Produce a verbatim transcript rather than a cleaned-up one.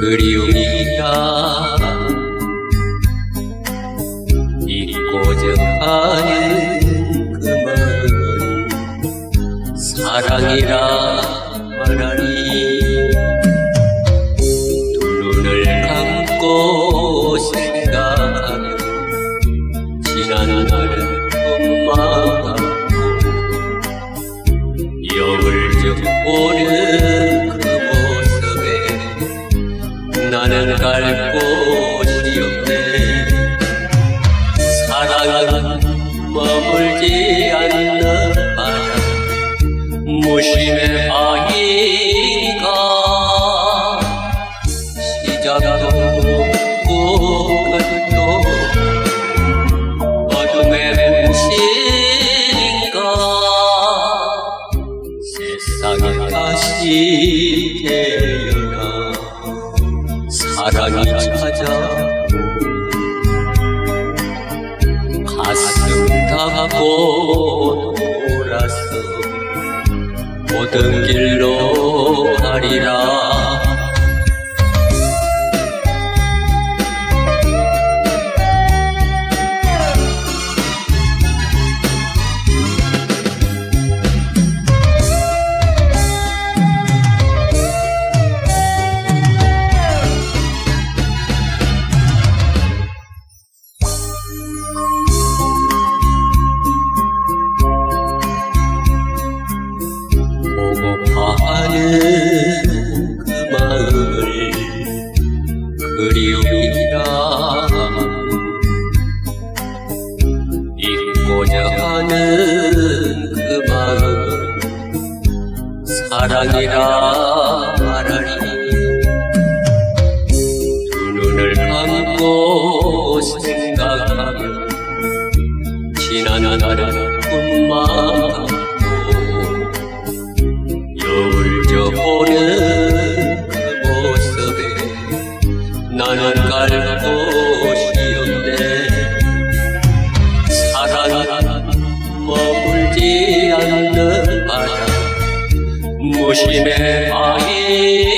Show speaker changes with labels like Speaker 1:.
Speaker 1: 그리움이야 잊고자 하는 그 마음은 사랑이라 말하니 두 눈을 감고 생각하면 지난 날은 꿈만 여울쭉 보는 그 모습에 나는 갈 곳이 없네. 사랑은 머물지 않는 바람 무심의 아이가 시작도 없고 끝도 어둠의 뭉실인가. 세상에 다시 태어나 사랑이 찾아 가슴 닫고 돌아서 모든 길로 가리라. 보고파하는 그 마음을 그리움이라 잊고자 하는 그 마음은 사랑이라 말하니 두 눈을 감고 생각하면 지난 날은 꿈만 여울져 보는 그 모습에 나는 갈 곳이 없네. 사랑은 머물지 않는 바람 무심의 아이